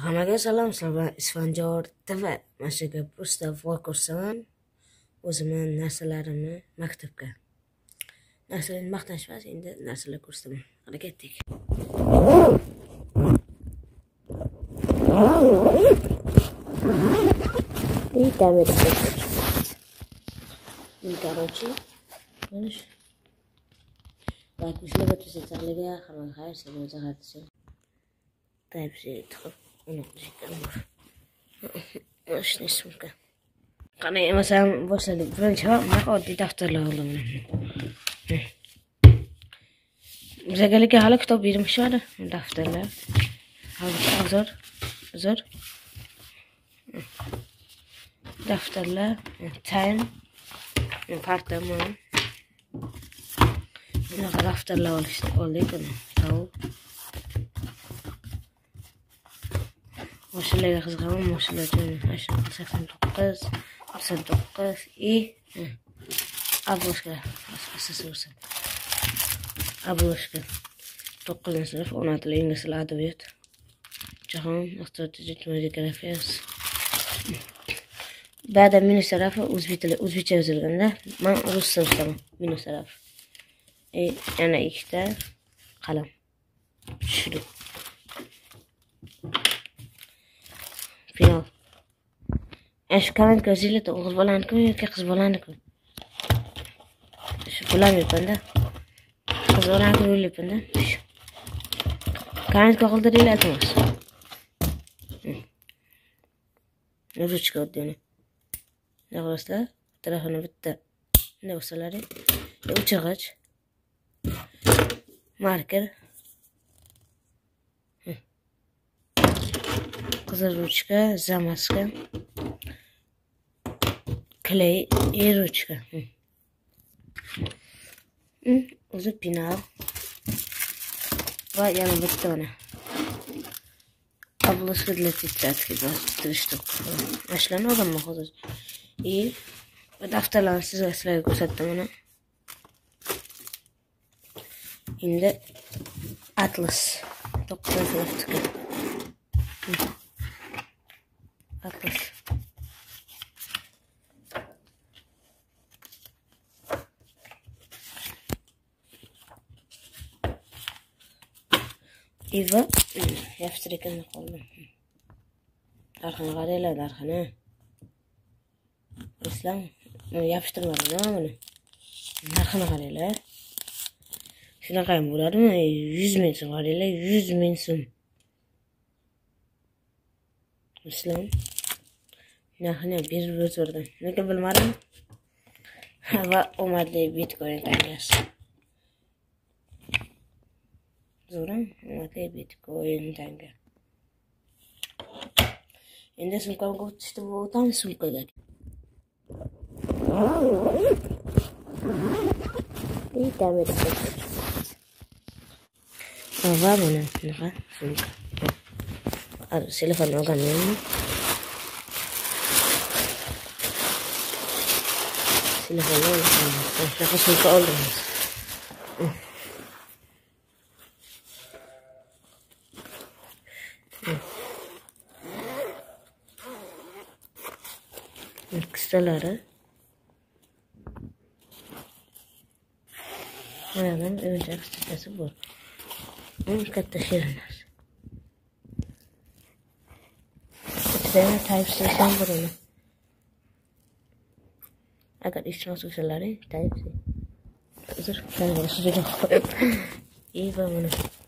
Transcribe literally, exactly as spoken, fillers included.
Hammaga salom, sizlar Isfanjor T V. Mana shu yerga просто vlog ko'rsaman. O'zimning narsalarimni maktabga. Narsalarni maqtanish emas, endi narsalar ko'rsaman. Hadi ketdik. И там это. И короче, знаешь, так ушло вот это залега, хаман хайр, себе загадывается. طيب زي تخف ونقضي الأمور واش نسمك قناة مثلا بوصل فرنشها نقعد دفتر له والله منه إذا قال لك على كتاب يرمش هذا دفتر له هذا أزر أزر دفتر له تاين بارت مان أنا دفتر له ولا ولا كنا أو واش اللي غزغاو واش اللي جوني عشان نسافر نقص نسافر نقص اي ابوشكا اساس وصل ابوشكا تقل نصرف ونعطي الانجليز العربيات جهون استراتيجية مديكالافياس بعد من سرافة وزبيت وزبيت وزرقنا ما رص سما من سرافة اي انا كتاب قلم شلو فينال ايش كانت كوزيلة وغزبال عنكم يمكن غزبال عنكم شو فلان يبنده غزبال عنكم يولي يبنده كانت كوغل دري لا تماس نروش كوديني نغرس له تراهنا بتا نوصل لاري يوتشغج ماركر Kızıl ruçka, zamaska, kley i ruçka. Uzun pinal. Va yana bitta ona. Обложка для тетрадки двадцать три штук. Нашла много много. И дaftarlarni sizga sizlarga ko'rsatdim uni. Endi Atlas to'qqiz sinfniki. Atlas. İva yaptırıkını koydum. Arkana karıyla da arkana. İslam yapıştırmadım ama bunu. Arkana karıyla. Şuna kayın buradı mı? Yüz minsin karıyla. Yüz minsin. İslam. Nahne bir bozordan. Ne ki bilmadım. Hava o madde bitcoin tangas. Zoran madde bitcoin tanga. Inde sumka ko işte bu tam sumka gel. İyi tamam. Hava bana ne sumka. Ar telefon oganım. Telefonla şaka sumka aldım. Kısaları hemen önce kısası bu. Bunu katlaşırlar. İçlerine Type-C sen bunu. Agar istiyorsan kısaları Type-C. Hazır. Ben bunu size koyayım. İyi ben bunu.